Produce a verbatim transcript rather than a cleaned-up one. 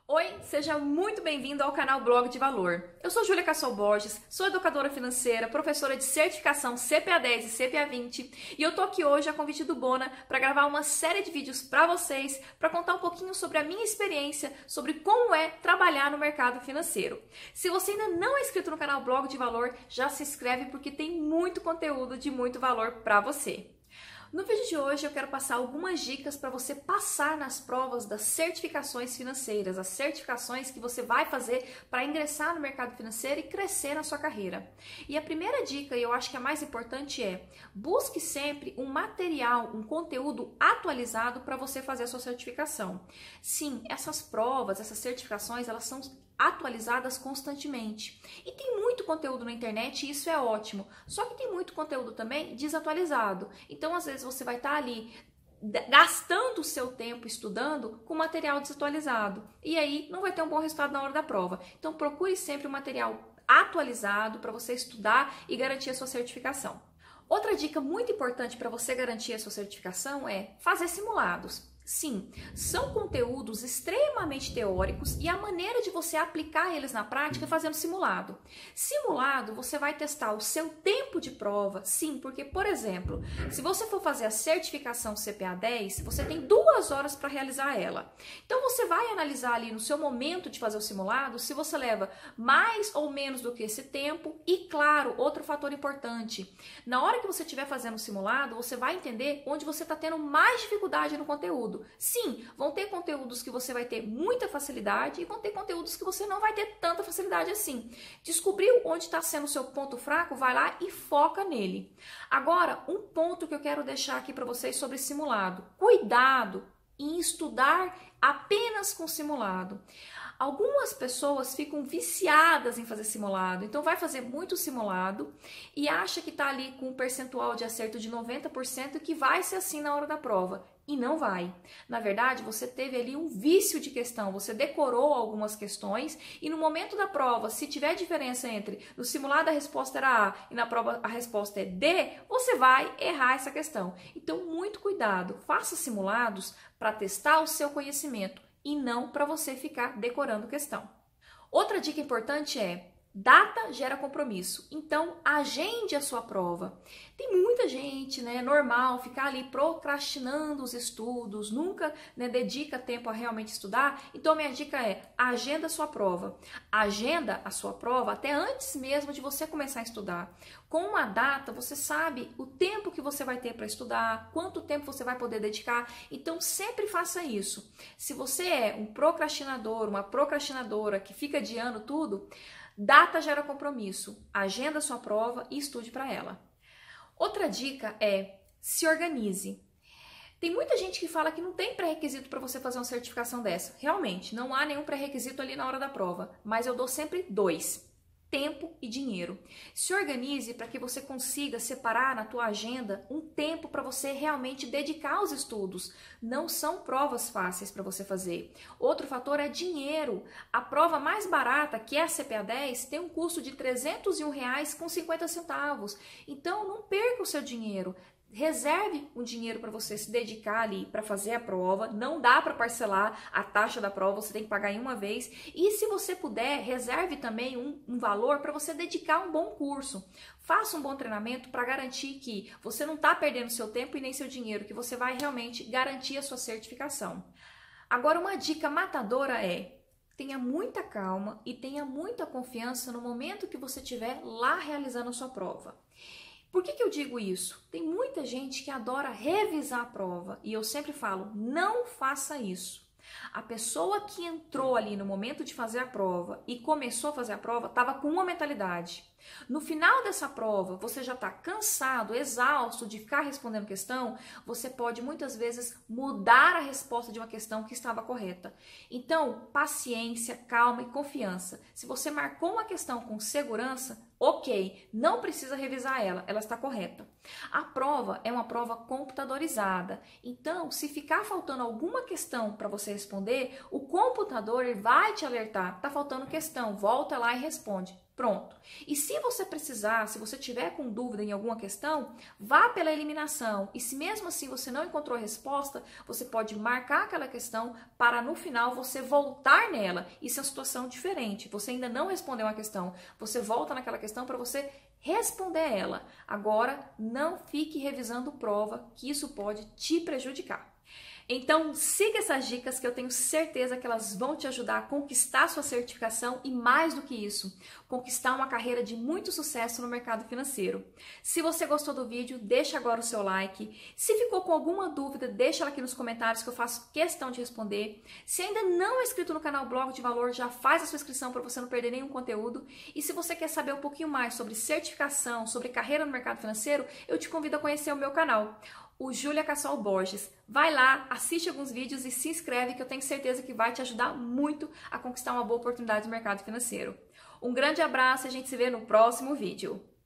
Oi, seja muito bem-vindo ao canal Blog de Valor. Eu sou Júlia Cassol Borges, sou educadora financeira, professora de certificação C P A dez e C P A vinte e eu tô aqui hoje a convite do Bona para gravar uma série de vídeos para vocês, para contar um pouquinho sobre a minha experiência, sobre como é trabalhar no mercado financeiro. Se você ainda não é inscrito no canal Blog de Valor, já se inscreve porque tem muito conteúdo de muito valor para você. No vídeo de hoje eu quero passar algumas dicas para você passar nas provas das certificações financeiras, as certificações que você vai fazer para ingressar no mercado financeiro e crescer na sua carreira. E a primeira dica, e eu acho que a mais importante é, busque sempre um material, um conteúdo atualizado para você fazer a sua certificação. Sim, essas provas, essas certificações, elas são atualizadas constantemente. E tem muito conteúdo na internet e isso é ótimo. Só que tem muito conteúdo também desatualizado. Então, às vezes, você vai estar ali gastando o seu tempo estudando com material desatualizado. E aí, não vai ter um bom resultado na hora da prova. Então, procure sempre um material atualizado para você estudar e garantir a sua certificação. Outra dica muito importante para você garantir a sua certificação é fazer simulados. Sim, são conteúdos extremamente teóricos e a maneira de você aplicar eles na prática é fazendo simulado. Simulado, você vai testar o seu tempo de prova, sim, porque, por exemplo, se você for fazer a certificação C P A dez, você tem duas horas para realizar ela. Então, você vai analisar ali no seu momento de fazer o simulado se você leva mais ou menos do que esse tempo e, claro, outro fator importante, na hora que você estiver fazendo o simulado, você vai entender onde você está tendo mais dificuldade no conteúdo. Sim, vão ter conteúdos que você vai ter muita facilidade e vão ter conteúdos que você não vai ter tanta facilidade assim. Descobriu onde está sendo o seu ponto fraco? Vai lá e foca nele. Agora, um ponto que eu quero deixar aqui para vocês sobre simulado. Cuidado em estudar apenas com simulado. Algumas pessoas ficam viciadas em fazer simulado, então vai fazer muito simulado e acha que está ali com um percentual de acerto de noventa por cento que vai ser assim na hora da prova. E não vai. Na verdade, você teve ali um vício de questão, você decorou algumas questões e no momento da prova, se tiver diferença entre no simulado a resposta era A e na prova a resposta é D, você vai errar essa questão. Então, muito cuidado, faça simulados para testar o seu conhecimento e não para você ficar decorando questão. Outra dica importante é: data gera compromisso, então agende a sua prova. Tem muita gente, né, normal, ficar ali procrastinando os estudos, nunca, né, dedica tempo a realmente estudar. Então minha dica é: agenda a sua prova. Agenda a sua prova até antes mesmo de você começar a estudar. Com uma data, você sabe o tempo que você vai ter para estudar, quanto tempo você vai poder dedicar. Então sempre faça isso. Se você é um procrastinador, uma procrastinadora que fica adiando tudo, data gera compromisso, agenda sua prova e estude para ela. Outra dica é: se organize. Tem muita gente que fala que não tem pré-requisito para você fazer uma certificação dessa. Realmente, não há nenhum pré-requisito ali na hora da prova, mas eu dou sempre dois: tempo e dinheiro. Se organize para que você consiga separar na tua agenda um tempo para você realmente dedicar aos estudos. Não são provas fáceis para você fazer. Outro fator é dinheiro. A prova mais barata, que é a C P A dez, tem um custo de trezentos e um reais com cinquenta centavos. Então, não perca o seu dinheiro. Reserve um dinheiro para você se dedicar ali para fazer a prova. Não dá para parcelar a taxa da prova, você tem que pagar em uma vez. E se você puder, reserve também um, um valor para você dedicar um bom curso. Faça um bom treinamento para garantir que você não está perdendo seu tempo e nem seu dinheiro, que você vai realmente garantir a sua certificação. Agora, uma dica matadora é: tenha muita calma e tenha muita confiança no momento que você estiver lá realizando a sua prova. Por que que eu digo isso? Tem muita gente que adora revisar a prova e eu sempre falo: não faça isso. A pessoa que entrou ali no momento de fazer a prova e começou a fazer a prova estava com uma mentalidade. No final dessa prova, você já está cansado, exausto de ficar respondendo questão, você pode muitas vezes mudar a resposta de uma questão que estava correta. Então, paciência, calma e confiança. Se você marcou uma questão com segurança, ok, não precisa revisar ela, ela está correta. A prova é uma prova computadorizada, então se ficar faltando alguma questão para você responder, o computador ele vai te alertar: está faltando questão, volta lá e responde. Pronto. E se você precisar, se você tiver com dúvida em alguma questão, vá pela eliminação. E se mesmo assim você não encontrou a resposta, você pode marcar aquela questão para no final você voltar nela. Isso é uma situação diferente. Você ainda não respondeu uma questão, você volta naquela questão para você responder ela. Agora, não fique revisando prova, que isso pode te prejudicar. Então, siga essas dicas que eu tenho certeza que elas vão te ajudar a conquistar sua certificação e, mais do que isso, conquistar uma carreira de muito sucesso no mercado financeiro. Se você gostou do vídeo, deixa agora o seu like. Se ficou com alguma dúvida, deixa ela aqui nos comentários que eu faço questão de responder. Se ainda não é inscrito no canal Blog de Valor, já faz a sua inscrição para você não perder nenhum conteúdo. E se você quer saber um pouquinho mais sobre certificação, sobre carreira no mercado financeiro, eu te convido a conhecer o meu canal, o Júlia Cassol Borges. Vai lá, assiste alguns vídeos e se inscreve, que eu tenho certeza que vai te ajudar muito a conquistar uma boa oportunidade no mercado financeiro. Um grande abraço e a gente se vê no próximo vídeo.